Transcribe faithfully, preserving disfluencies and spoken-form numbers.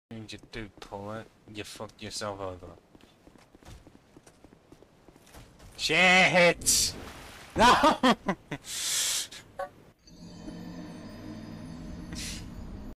You do pull it, you fucked yourself over. Shit! No!